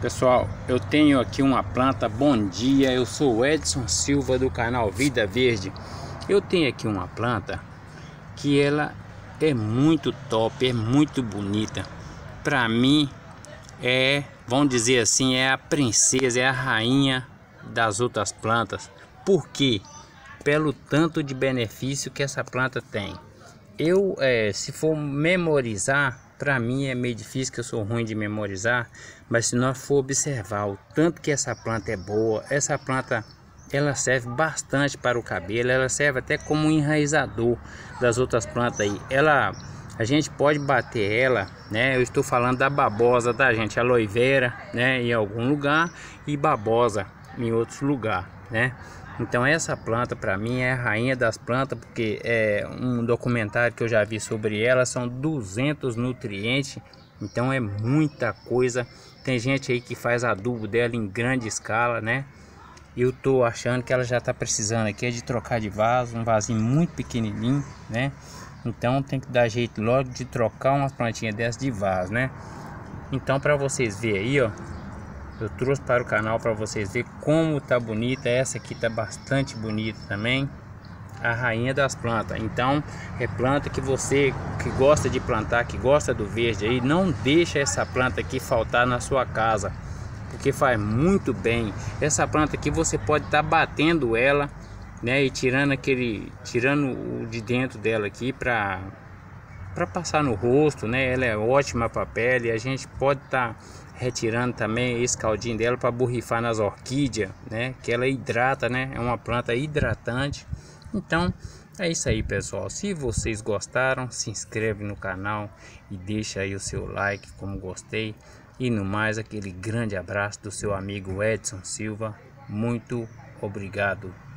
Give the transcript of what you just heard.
Pessoal, eu tenho aqui uma planta. Bom dia, eu sou o Edson Silva do canal Vida Verde. Eu tenho aqui uma planta que ela é muito top, é muito bonita. Para mim vamos dizer assim, é a princesa, é a rainha das outras plantas. Por quê? Pelo tanto de benefício que essa planta tem. Se for memorizar, para mim é meio difícil, que eu sou ruim de memorizar, mas se nós for observar o tanto que essa planta é boa, essa planta ela serve bastante para o cabelo, ela serve até como um enraizador das outras plantas aí. A gente pode bater ela, né? Eu estou falando da babosa, tá, gente? Aloe vera, né? Em algum lugar, e babosa em outros lugares, né? Então essa planta para mim é a rainha das plantas, porque é um documentário que eu já vi sobre ela, são 200 nutrientes, então é muita coisa. Tem gente aí que faz adubo dela em grande escala, né? Eu tô achando que ela já tá precisando aqui de trocar de vaso, um vasinho muito pequenininho, né? Então tem que dar jeito logo de trocar umas plantinhas dessas de vaso, né? Então, para vocês verem aí, ó, eu trouxe para o canal para vocês verem como tá bonita. Essa aqui tá bastante bonita também, a rainha das plantas. Então é planta que você que gosta de plantar, que gosta do verde aí, não deixa essa planta aqui faltar na sua casa, porque faz muito bem. Essa planta aqui você pode estar batendo ela, né, e tirando o de dentro dela aqui para passar no rosto, né? Ela é ótima para pele. A gente pode estar retirando também esse caldinho dela para borrifar nas orquídeas, né? Que ela hidrata, né? É uma planta hidratante. Então é isso aí, pessoal. Se vocês gostaram, se inscreve no canal e deixa aí o seu like como gostei. E no mais, aquele grande abraço do seu amigo Edson Silva. Muito obrigado.